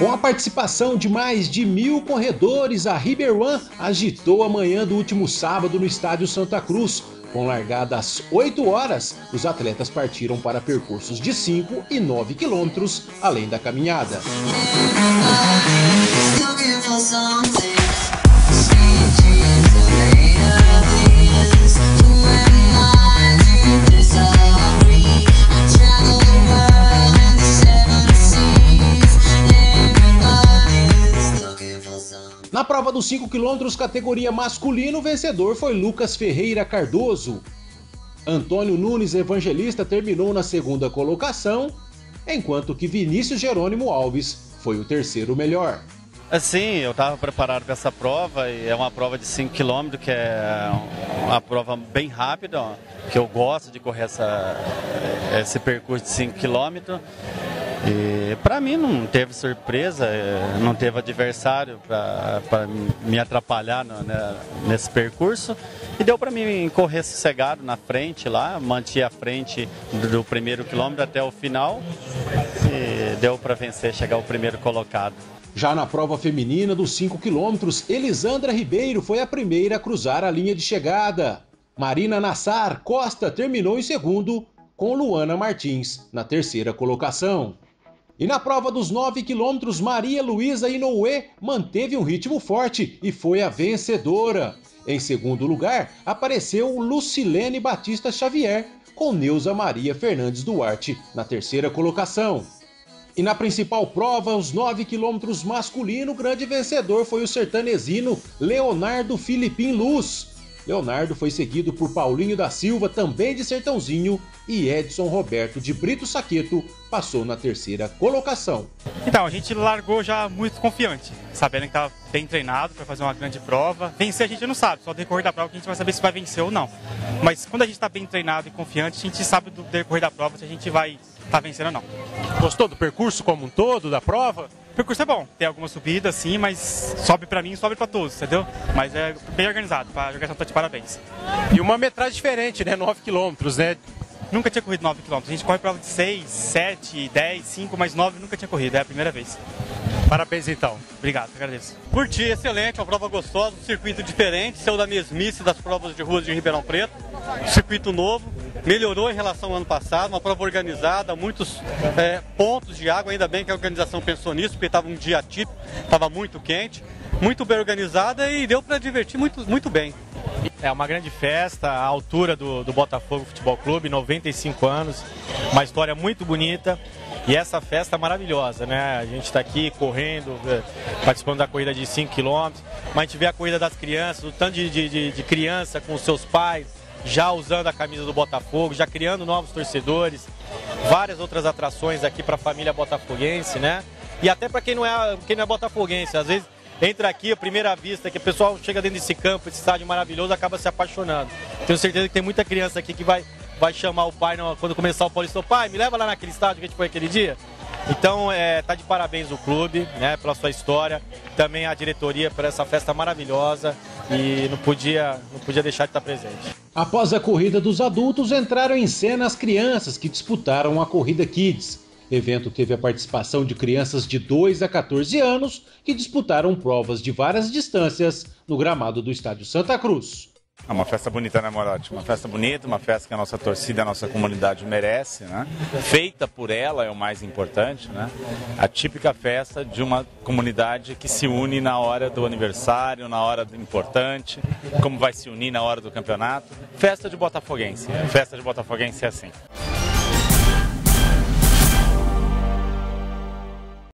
Com a participação de mais de 1.000 corredores, a River One agitou a manhã do último sábado no estádio Santa Cruz. Com largada às 8 horas, os atletas partiram para percursos de 5 e 9 quilômetros, além da caminhada. Na prova dos 5 km categoria masculino, o vencedor foi Lucas Ferreira Cardoso. Antônio Nunes Evangelista terminou na segunda colocação, enquanto que Vinícius Jerônimo Alves foi o terceiro melhor. Assim, eu estava preparado para essa prova, e é uma prova de 5 km, que é uma prova bem rápida, ó, que eu gosto de correr esse percurso de 5 km. E para mim não teve surpresa, não teve adversário para me atrapalhar nesse percurso. E deu para mim correr sossegado na frente lá, mantive a frente do primeiro quilômetro até o final e deu para vencer, chegar ao primeiro colocado. Já na prova feminina dos 5 km, Elisandra Ribeiro foi a primeira a cruzar a linha de chegada. Marina Nassar Costa terminou em segundo, com Luana Martins na terceira colocação. E na prova dos 9 km, Maria Luísa Inoue manteve um ritmo forte e foi a vencedora. Em segundo lugar, apareceu Lucilene Batista Xavier, com Neuza Maria Fernandes Duarte na terceira colocação. E na principal prova, os 9 km masculino, o grande vencedor foi o sertanezino Leonardo Filipim Luz. Leonardo foi seguido por Paulinho da Silva, também de Sertãozinho, e Edson Roberto de Brito Saqueto passou na terceira colocação. Então, a gente largou já muito confiante, sabendo que estava bem treinado para fazer uma grande prova. Vencer a gente não sabe, só no decorrer da prova que a gente vai saber se vai vencer ou não. Mas quando a gente está bem treinado e confiante, a gente sabe do decorrer da prova se a gente vai estar vencendo ou não. Gostou do percurso como um todo, da prova? O percurso é bom, tem algumas subidas sim, mas sobe pra mim, sobe pra todos, entendeu? Mas é bem organizado, a organização tá de parabéns. E uma metragem diferente, né? 9 km, né? Nunca tinha corrido 9 km, a gente corre prova de 6, 7, 10, 5, mas 9 nunca tinha corrido, é a primeira vez. Parabéns então. Obrigado, agradeço. Curti, excelente, uma prova gostosa, um circuito diferente, saiu da mesmice das provas de ruas de Ribeirão Preto, circuito novo, melhorou em relação ao ano passado, uma prova organizada, muitos pontos de água, ainda bem que a organização pensou nisso, porque estava um dia atípico, estava muito quente, muito bem organizada e deu para divertir muito bem. É uma grande festa, a altura do Botafogo Futebol Clube, 95 anos, uma história muito bonita. E essa festa maravilhosa, né? A gente está aqui correndo, participando da corrida de 5 km, mas a gente vê a corrida das crianças, o tanto de criança com os seus pais, já usando a camisa do Botafogo, já criando novos torcedores, várias outras atrações aqui para a família botafoguense, né? E até para quem não é botafoguense, às vezes entra aqui, a primeira vista, que o pessoal chega dentro desse campo, esse estádio maravilhoso, acaba se apaixonando. Tenho certeza que tem muita criança aqui que vai chamar o pai quando começar o Paulista. Pai, me leva lá naquele estádio que a gente foi aquele dia. Então, tá de parabéns o clube, né, pela sua história, também a diretoria por essa festa maravilhosa e não podia deixar de estar presente. Após a corrida dos adultos, entraram em cena as crianças que disputaram a Corrida Kids. O evento teve a participação de crianças de 2 a 14 anos que disputaram provas de várias distâncias no gramado do estádio Santa Cruz. É uma festa bonita, né, Morotti? Uma festa bonita, uma festa que a nossa torcida, a nossa comunidade merece, né? Feita por ela é o mais importante, né? A típica festa de uma comunidade que se une na hora do aniversário, na hora do importante, como vai se unir na hora do campeonato. Festa de botafoguense é assim.